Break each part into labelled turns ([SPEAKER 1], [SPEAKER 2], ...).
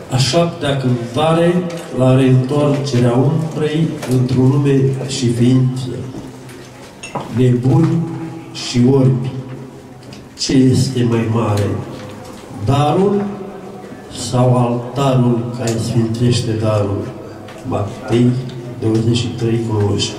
[SPEAKER 1] A șaptea cântare la reîntoarcerea umbrei într-un lume și ființă. Nebuni și orbi, ce este mai mare? Darul sau altarul care sfințește darul? Matei 23:19.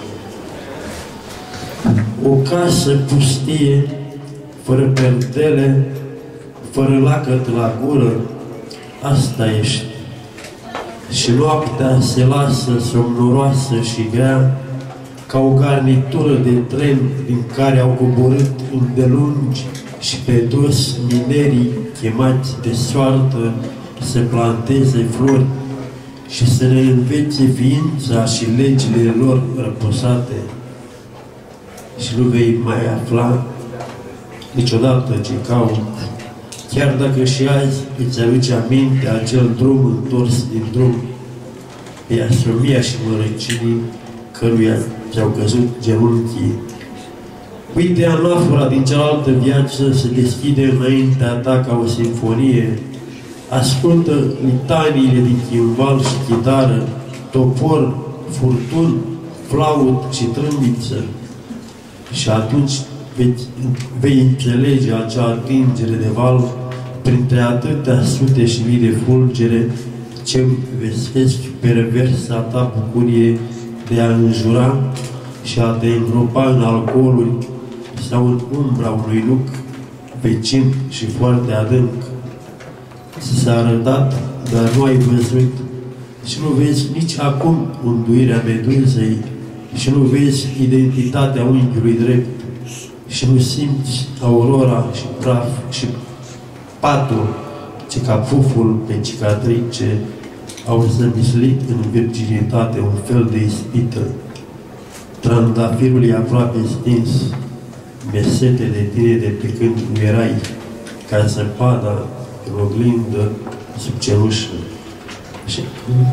[SPEAKER 1] O casă pustie, fără perdele, fără lacăt la gură, asta ești. Și noaptea se lasă somnoroasă și grea, ca o garnitură de tren din care au coborât îndelungi și pe dos minerii chemați de soartă să planteze flori și să ne învețe ființa și legile lor răposate. Și nu vei mai afla niciodată ce caut, chiar dacă și azi îți aduce aminte acel drum întors din drum, pe asomia și mărăcinii căruia ți-au căzut genunchii. Uite, anafora din cealaltă viață se deschide înaintea ta ca o simfonie. Ascultă litaniile din chimbal și chitară, topor, furtun, flaut și trâmbiță. Și atunci vei înțelege acea atingere de val printre atâtea sute și mii de fulgere ce vesesc perversa ta bucurie de a înjura și a te îngropa în alcooluri sau în umbra unui nuc vecin și foarte adânc. Ți s-a arătat, dar nu ai văzut și nu vezi nici acum unduirea meduzei și nu vezi identitatea unghiului drept și nu simți aurora și praf și patul ce ca puful pe cicatrice au zămislit în virginitate un fel de ispită. Trandafirul e aproape stins, mesete de tine de pe când nu erai, ca zăpada în oglindă sub cenușă. Și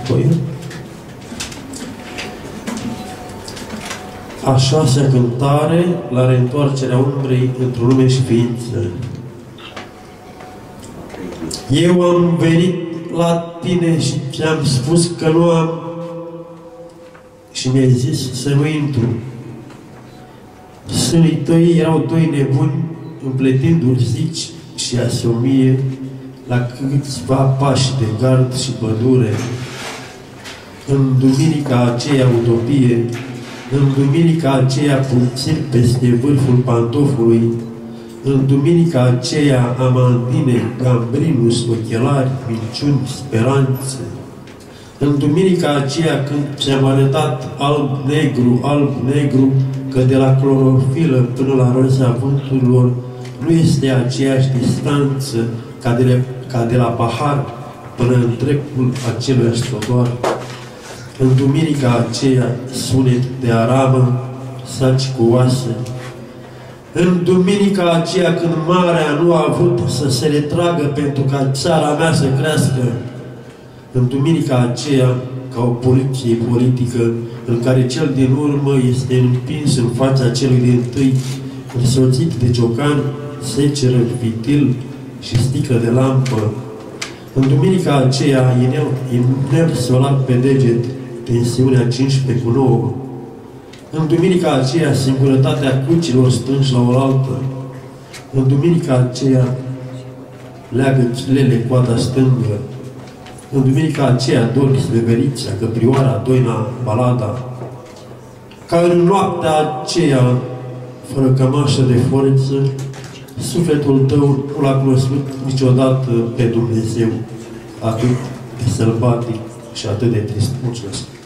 [SPEAKER 1] a șasea cântare la reîntoarcerea umbrei într-o lume și ființă. Eu am venit la tine și ți-am spus că nu am și mi-ai zis să nu intru. Sânii tăi erau doi nebuni împletind urzici și asomie la câțiva pași de gard și pădure. În duminica aceea utopie, în duminica aceea puțin peste vârful pantofului, în duminica aceea amandine, gambrinus, ochelari, minciuni, speranțe. În duminica aceea când ți-am arătat alb-negru, că de la clorofilă până la roza vânturilor nu este aceeași distanță ca de la pahar până în trepul aceluiași trotuar. În duminica aceea sunet de aramă, saci cu oase. În duminica aceea când marea nu a vrut să se retragă pentru ca țara mea să crească. În duminica aceea, ca o poliție politică, în care cel din urmă este împins în fața celui din tâi, însoțit de ciocan, seceră, fitil și sticlă de lampă. În duminica aceea, inel solar pe deget, tensiunea 15:9. În duminica aceea, singurătatea crucilor strânși la oaltă. În duminica aceea, leagă lele coada stângă. În duminica aceea, Doris, Veverița, Căprioara, Doina, Balada. Ca în noaptea aceea, fără cămașă de forță, sufletul tău nu l-a cunoscut niciodată pe Dumnezeu, atât de sălbatic și atât de trist. Mulțumesc!